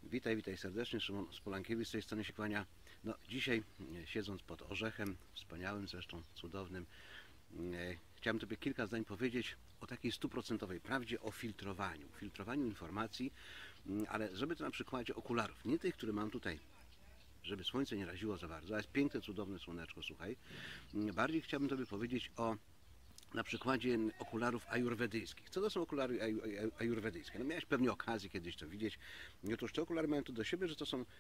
Witaj serdecznie, Szymon Spolankiewicz z tej strony się kłania. No, dzisiaj siedząc pod orzechem, wspaniałym zresztą, cudownym, chciałem Tobie kilka zdań powiedzieć o takiej stuprocentowej prawdzie, o filtrowaniu informacji, ale żeby to na przykładzie okularów, nie tych, które mam tutaj, żeby słońce nie raziło za bardzo, a jest piękne, cudowne słoneczko, słuchaj. Bardziej chciałbym Tobie powiedzieć o na przykładzie okularów ajurwedyjskich. Co to są okulary ajurwedyjskie? No miałeś pewnie okazję kiedyś to widzieć. Otóż te okulary mają to do siebie, że to są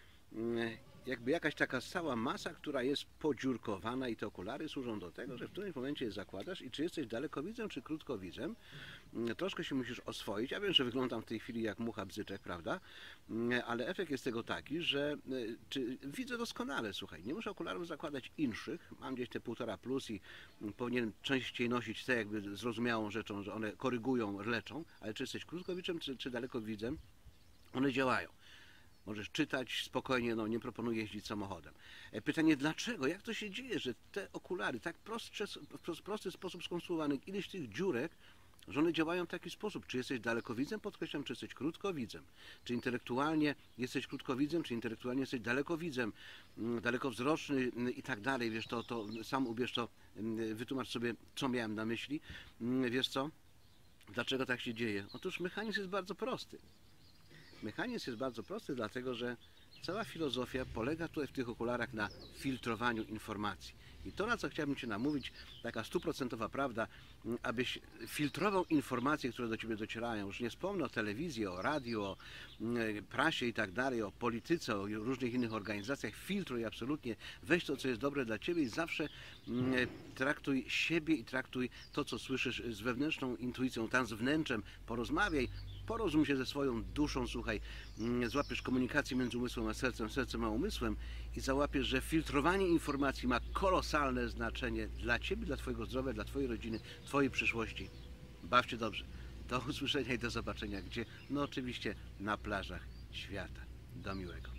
jakby jakaś taka cała masa, która jest podziurkowana i te okulary służą do tego, że w którymś momencie je zakładasz i czy jesteś dalekowidzem, czy krótkowidzem, troszkę się musisz oswoić. Ja wiem, że wyglądam w tej chwili jak mucha bzyczek, prawda? Ale efekt jest tego taki, że widzę doskonale, słuchaj, nie muszę okularów zakładać inszych, mam gdzieś te 1,5 plus i powinienem częściej nosić te jakby zrozumiałą rzeczą, że one korygują, leczą, ale czy jesteś krótkowidzem, czy dalekowidzem, one działają. Możesz czytać spokojnie, no nie proponuję jeździć samochodem. Pytanie dlaczego? Jak to się dzieje, że te okulary tak w prosty sposób skonstruowane, ileś tych dziurek, że one działają w taki sposób. Czy jesteś dalekowidzem, podkreślam, czy jesteś krótkowidzem. Czy intelektualnie jesteś krótkowidzem, czy intelektualnie jesteś dalekowidzem, dalekowzroczny i tak dalej. Wiesz, to sam ubierz to, wytłumacz sobie, co miałem na myśli. Wiesz co? Dlaczego tak się dzieje? Otóż mechanizm jest bardzo prosty. Mechanizm jest bardzo prosty, dlatego że cała filozofia polega tutaj w tych okularach na filtrowaniu informacji. I to, na co chciałbym Cię namówić, taka stuprocentowa prawda, abyś filtrował informacje, które do Ciebie docierają. Już nie wspomnę o telewizji, o radiu, o prasie i tak dalej, o polityce, o różnych innych organizacjach. Filtruj absolutnie, weź to, co jest dobre dla Ciebie i zawsze traktuj siebie i traktuj to, co słyszysz z wewnętrzną intuicją, tam z wnętrzem, porozmawiaj, porozum się ze swoją duszą, słuchaj, złapiesz komunikację między umysłem a sercem, sercem a umysłem i załapiesz, że filtrowanie informacji ma kolosalne znaczenie dla Ciebie, dla Twojego zdrowia, dla Twojej rodziny, Twojej przyszłości. Baw się dobrze. Do usłyszenia i do zobaczenia, gdzie? No oczywiście na plażach świata. Do miłego.